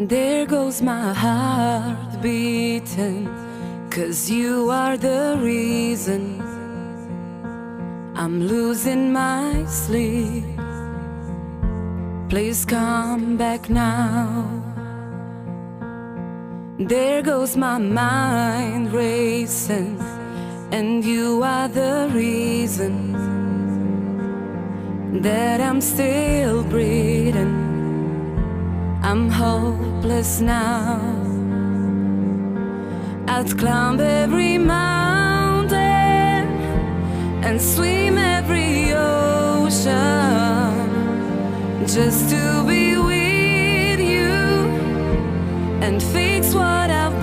There goes my heart beating, 'cause you are the reason I'm losing my sleep. Please come back now. There goes my mind racing, and you are the reason that I'm still breathing. I'm hopeless now. I'd climb every mountain and swim every ocean just to be with you and fix what I've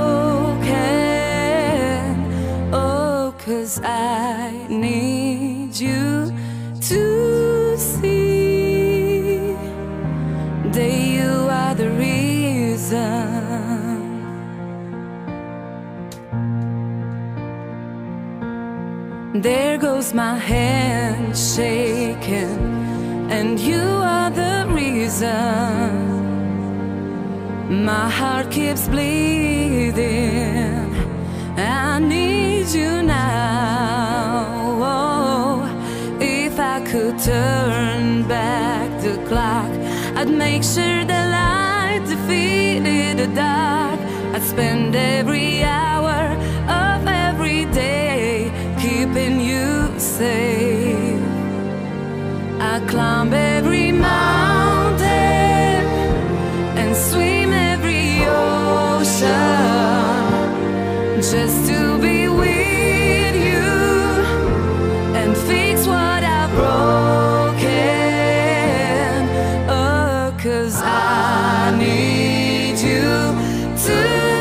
broken. Oh, 'cause I need you to see that you are the reason. There goes my hand shaking, and you are the reason my heart keeps bleeding. I need you now. Oh, if I could turn back the clock, I'd make sure the light defeated the dark. I'd spend every hour of every day keeping you safe. I climb every mountain and swim every ocean just to be with you and fix what I've broken. Oh, 'cause I need you to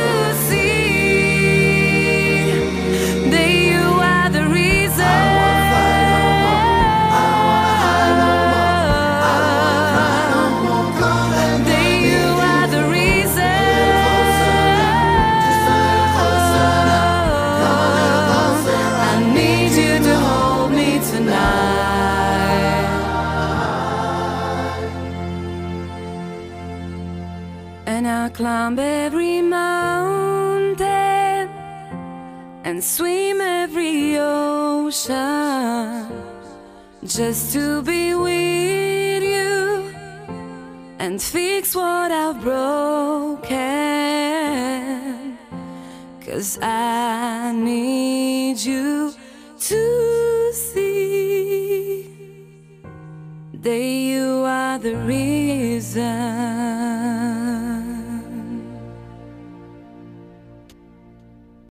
and I climb every mountain and swim every ocean just to be with you and fix what I've broken. 'Cause I need you to see that you are the reason.